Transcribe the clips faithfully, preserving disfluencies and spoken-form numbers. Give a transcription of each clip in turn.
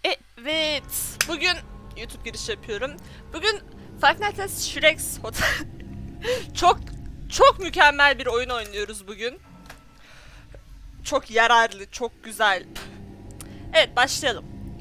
Evet, bugün YouTube giriş yapıyorum. Bugün Five Nights at Shrek's Hotel çok çok mükemmel bir oyun oynuyoruz bugün. Çok yararlı, çok güzel. Evet, başlayalım.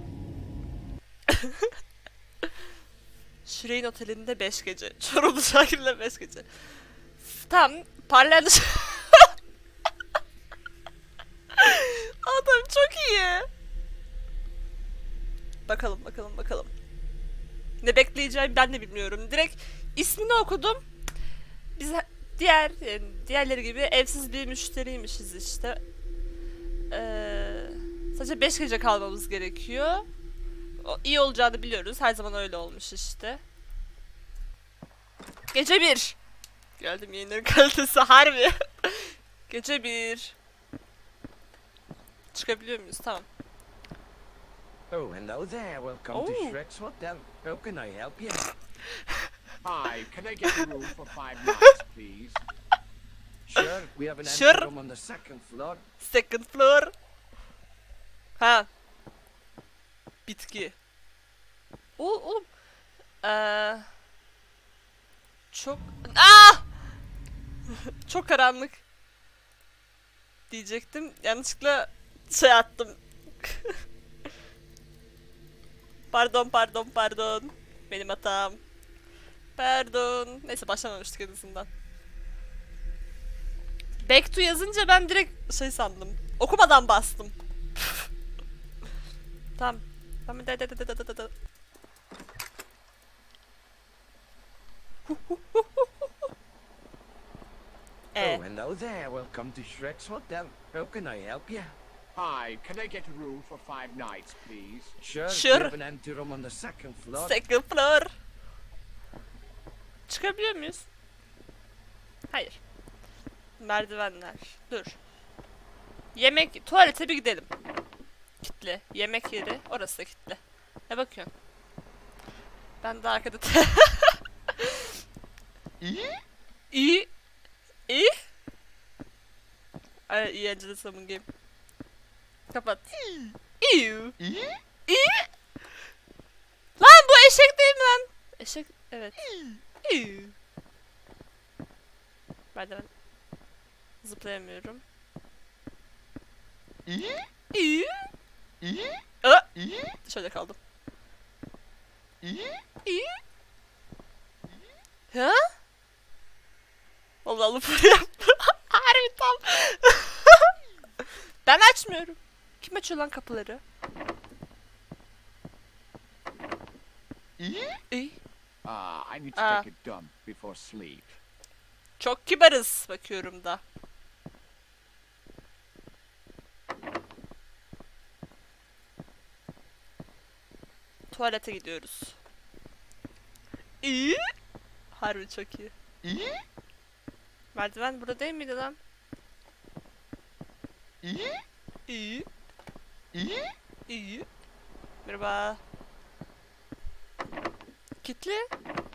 Shrek'in otelinde beş gece. Çorumlu Şakir'le beş gece. Tamam, parlayan ışık. Adam çok iyi. Bakalım, bakalım, bakalım. Ne bekleyeceğimi ben de bilmiyorum. Direkt ismini okudum. Biz diğer yani diğerleri gibi evsiz bir müşteriymişiz işte. Ee, sadece beş gece kalmamız gerekiyor. O, iyi olacağını biliyoruz. Her zaman öyle olmuş işte. Gece bir. Geldim, yayınların kalitesi harbi. Gece bir. Çıkabiliyor muyuz? Tamam. Oh, hello there. Welcome Oh. to Shrek's Hotel. How can I help you? Hi, can I get a room for five nights, please? Sure, we have an Sure. empty room on the second floor. Second floor. Ha. Bitki. O oğlum. Ee, çok. Aa! Çok karanlık. Diyecektim. Yanlışlıkla şey attım. Pardon, pardon, pardon. Benim hatam. Pardon. Neyse, başlamamıştık en azından. Back to yazınca ben direkt şey sandım. Okumadan bastım. Tamam. Tamam. De de de de de de de. Oh, hello there. Welcome to Shrek's Hotel. How can I help you? Hi, can I get a room for five nights, please? Sure, Sure. we have an empty room on the second floor. Second floor. Çıkabiliyor muyuz? Hayır. Merdivenler. Dur. Yemek, tuvalete bir gidelim. Kitli. Yemek yeri. Orası da kitli. Ne bakıyorsun? Ben de arkada te İyi. İyi. İyi. Ay, iyi eğlenceli summon game. Kapat. İyi. İyi. İyi. Lan bu eşek değil mi lan? Eşek, evet. İyi. Ben de zıplayamıyorum. İyi. İyi. İyi. Aa! Şöyle kaldım. İyi. İyi. Ha? Vallahi lupur yaptı. Harbi tam. Ben açmıyorum. Kim açıyor lan kapıları? İyi. İyi. Uh, I need to Ah. take a dump before sleep. Çok kibarız bakıyorum da. Tuvalete gidiyoruz. İyi. Harbi çok iyi. İyi. Merdiven burada değil miydi lan? İyi. İyi. İyi. İyi. Merhaba. Kitli.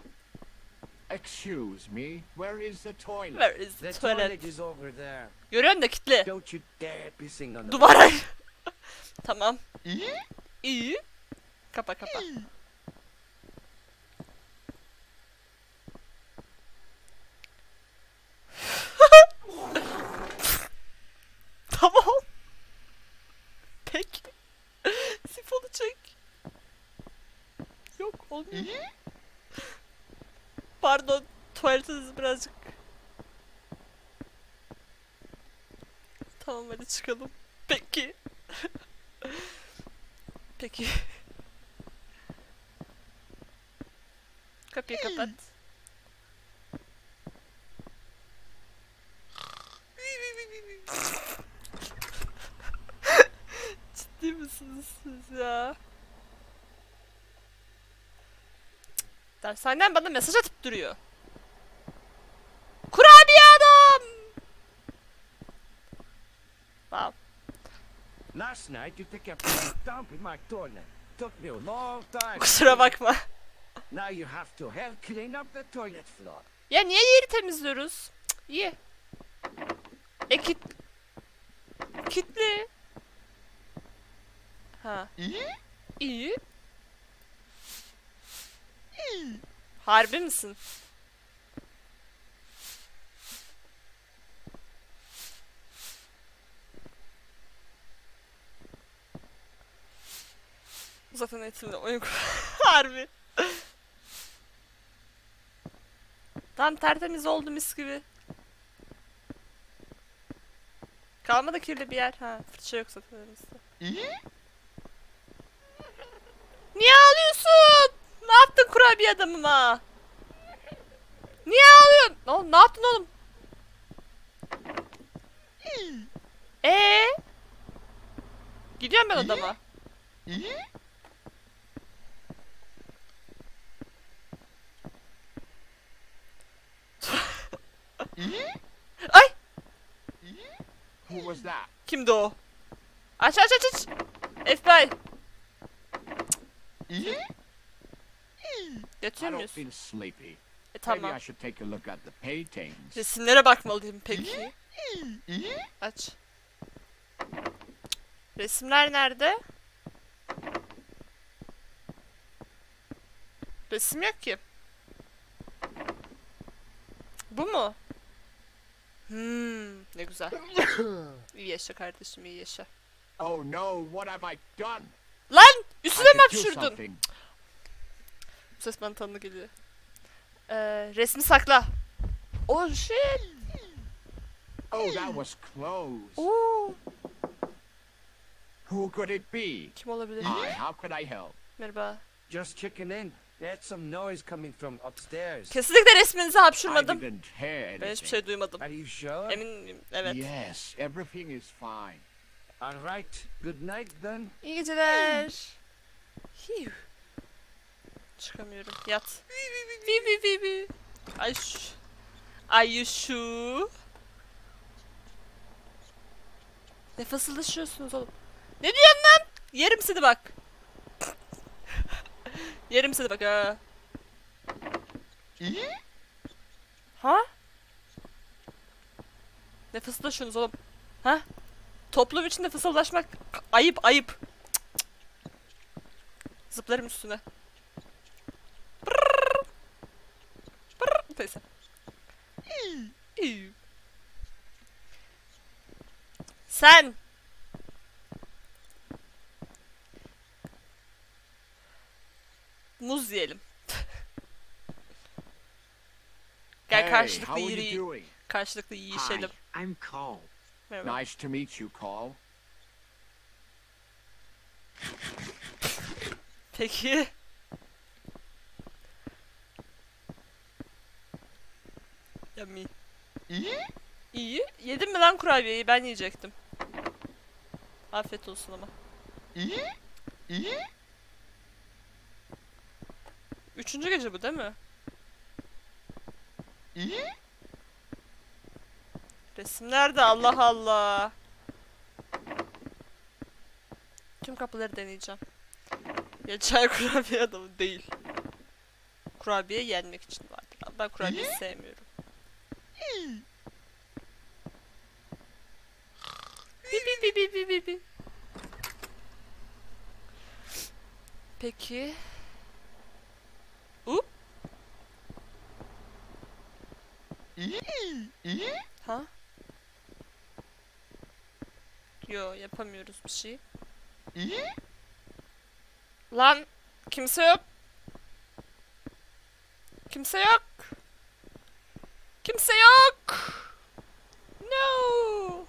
Excuse me, where is the toilet? Where is The the toilet toilet? is over there. Görüyorsun da kitli. Don't you dare pissing on the Duvara. Tamam. İyi. İyi. Kapa kapa. Tamam. Peki. Sifonu çek. Yok, olmuyor. Pardon, tuvaletiniz birazcık. Tamam, hadi çıkalım. Peki. Peki. Kapıyı kapat. Ciddi misiniz siz ya? Dershaneden bana mesaj atıp duruyor. Kurabiye adam! Wow. Last night you took a big dump in my toilet. Took me a long time. Kusura bakma. Now you have to help clean up the toilet floor. Ya niye yeri temizliyoruz? Cık, iyi. E kit... Kitli. Ha. İyi. İyi. Harbi misin? Zaten eğitimde oyun harbi. Tam tertemiz oldu mis gibi. Kalmadı kirli bir yer. Ha, fırça yok zaten elimizde. Niye ağlıyorsun? Ne yaptın kurabiye adamıma? Niye ağlıyorsun? Oğlum ne yaptın oğlum? Ee? Gidiyorum ben odama. Ay! Who was that? Kimdi o? Aç aç aç aç. F B I. Yatıyor I don't muyuz? feel sleepy. E Maybe tamam. I should take a look at the paintings. Resimlere bakmalıyım peki. Aç. Resimler nerede? Resim yok ki. Bu mu? Hmm, ne güzel. İyi yaşa kardeşim, iyi yaşa. Oh no, what have I done? Lan! I Üstüne mi could do hapşurdun? something. Bu ses bana tanıdık geliyor. Ee, resmi sakla. Oh shit. Oh, that was close. Oo, Who could it be? kim olabilir? Hi, how could I help? Merhaba. Just checking in. There's some noise coming from upstairs. Kesinlikle resminizi I hapşurmadım. didn't hear Ben hiçbir anything. şey duymadım. Are you sure? Emin miyim? Evet. Yes, everything is fine. All right. Good night then. İyi geceler. Hiu. Çıkamıyorum. Yat. Vi vi vi vi. Ay şu. Ay şu. Ne fısıldaşıyorsunuz oğlum? Ne diyorsun lan? Yerim seni bak. Yerim seni bak ha. Ha? Ne fısıldaşıyorsunuz oğlum? Ha? Toplum içinde fısıldaşmak ayıp ayıp. Zıplarım üstüne. Brrr. Brrr. Neyse. İyi. Sen. Muz yiyelim. Gel Hey, karşılıklı how are you yeri doing? karşılıklı yiyişelim. Hi, I'm Cole. Merhaba. Nice to meet you, Cole. Peki. Yummy. İyi. Yedin mi lan kurabiyeyi? Ben yiyecektim. Afiyet olsun ama. Üçüncü gece bu değil mi? Resim nerede? Allah Allah. Tüm kapıları deneyeceğim. Ya çay kurabiye adamı değil. Kurabiye yenmek için vardır. Ben kurabiye sevmiyorum. Bi bi bi bi bi bi bi. Peki. Up. Ha? Yo, yapamıyoruz bir şey. Lan kimse yok. Kimse yok. Kimse yok. No.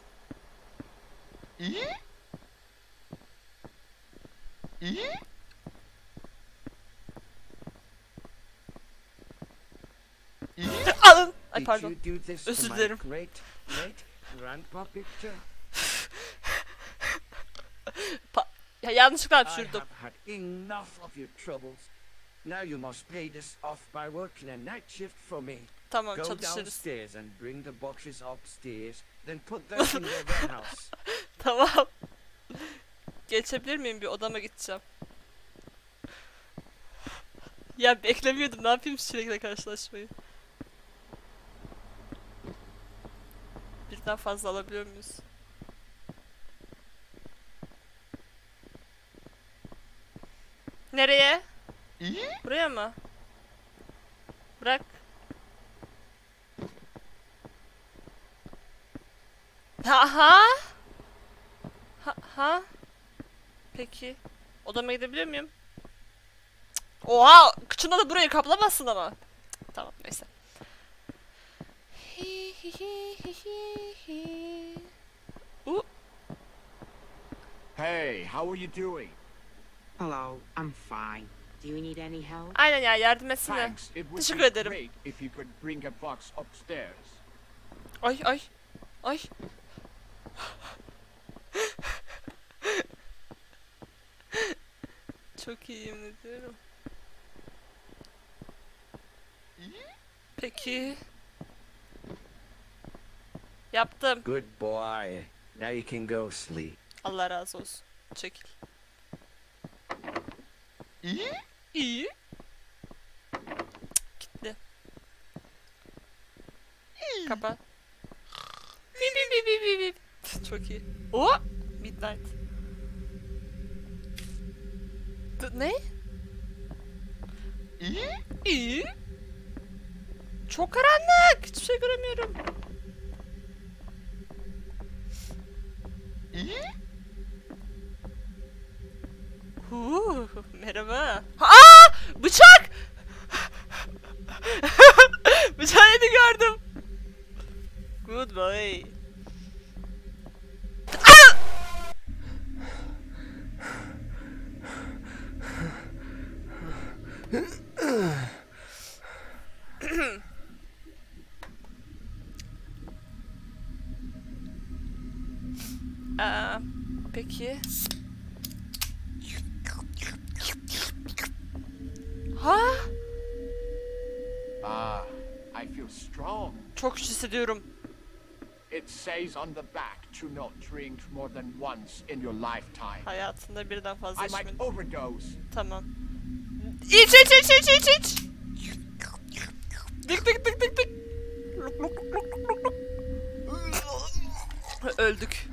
Alın. Ay Did pardon. you do this Özür to my dilerim. great, great grandpa picture? Pa ya yanlışlıkla I hapşurdum. have had enough of your troubles. Now you must pay this off by working a night shift for me. Tamam, Go çalışırız. downstairs and bring the boxes upstairs. Then put them in the warehouse. Tamam. Geçebilir miyim? Bir odama gideceğim. Ya beklemiyordum. Ne yapayım sürekli karşılaşmayı? Birden fazla alabiliyor muyuz? Nereye? Buraya mı? Bırak. Ha ha? Ha ha? Peki. Odama gidebiliyor muyum? Cık. Oha! Kıçında da burayı kaplamazsın ama. Cık, tamam neyse. Uh. Hey, how are you doing? Hello, I'm fine. Do you need any help? Aynen ya, yardım etsene. Thanks. It would Teşekkür be ederim. great if you could bring a box upstairs. Ay ay. Ay. Çok iyiyim ne diyorum. Peki. Yaptım. Good boy. Now you can go sleep. Allah razı olsun. Çekil. İyi. İyi. Gitti. Kapa. Bip bip bip bip bip. Çok iyi. O Midnight. D ne? İyi. İyi. Çok karanlık. Hiçbir şey göremiyorum. İyi. Huu, merhaba. Aa! Bıçak! Bıçağı yeni gördüm. Good boy. Aa, peki. Ha? Ah, I feel strong. Çok güç hissediyorum. It says on the back to not drink more than once in your lifetime. Hayatında birden fazla I might içmedin. overdose. Tamam. İç iç iç iç iç iç. Dik dik dik dik dik. Luk luk luk luk luk luk. Öldük.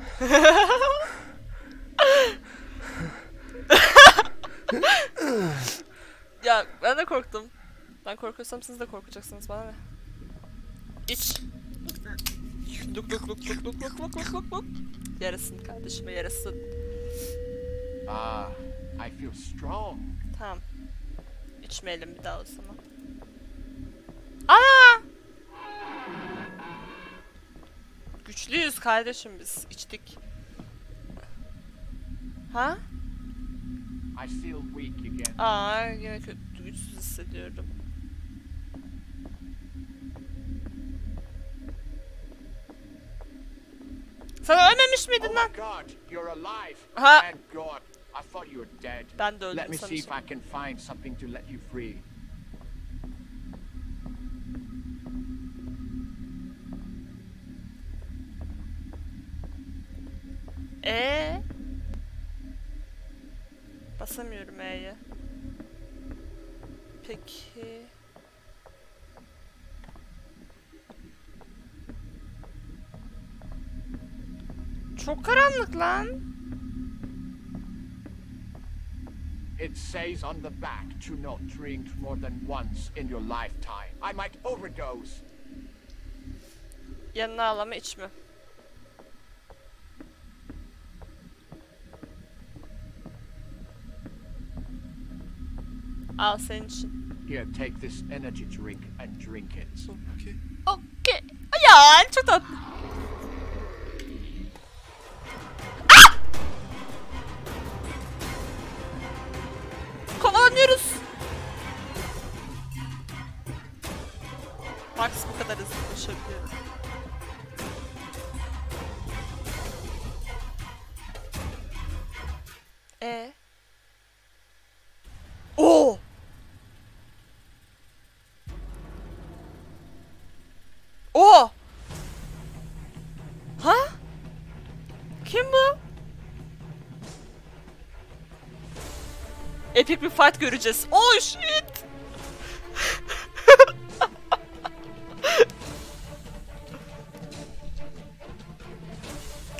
Ya ben de korktum. Ben korkuyorsam siz de korkacaksınız, bana ne? İç. Luk luk luk luk luk luk luk luk luk luk. Yarasın kardeşime, yarasın. Ah, I feel strong. Tamam. İçmeyelim bir daha o zaman. Ana! Güçlüyüz kardeşim biz. İçtik. Ha? I feel weak again. Aa, yine kötü, güçsüz hissediyorum. Sen ölmemiş miydin Oh lan? my God, you're alive. Ha. Thank God. I thought you were dead. Ben de öldüm Let me see if sanmıştım. I can find something to let you free. Ee? Basamıyorum E'ye. Peki. Çok karanlık lan. It says on the back to not drink more than once in your lifetime. I might overdose. Yanına al ama içme. Al senin için. Here, take this energy drink and drink it. Okay. Okey. Ya çok tatlı. Ah! Kovalanıyoruz. Max bu kadar hızlı koşabiliyor. E. Oo. Oo. Ha? Kim bu? Epik bir fight göreceğiz. Oh shit.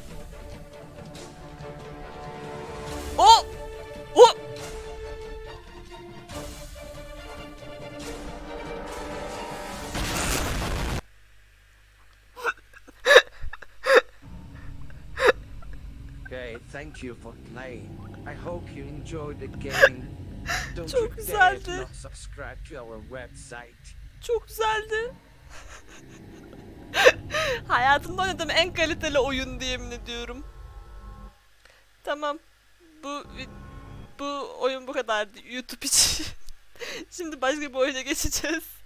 Oh. Oh. Okay, thank you for playing. I hope you enjoyed the game. Don't Çok you dare to güzeldi. not subscribe to our website. Çok güzeldi. Hayatımda oynadığım en kaliteli oyun diye yemin ediyorum. Tamam. Bu bu oyun bu kadardı YouTube için. Şimdi başka bir oyuna geçeceğiz.